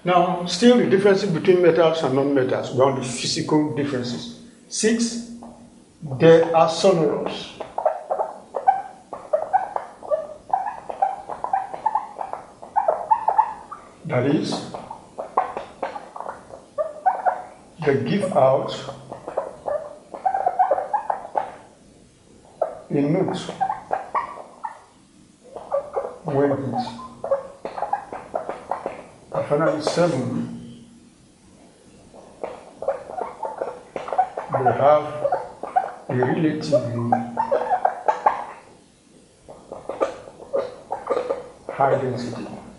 Now, still the differences between metals and non-metals, beyond the physical differences. 6, they are sonorous. That is, they give out a note when hit. And finally, 7, they have a relatively high density.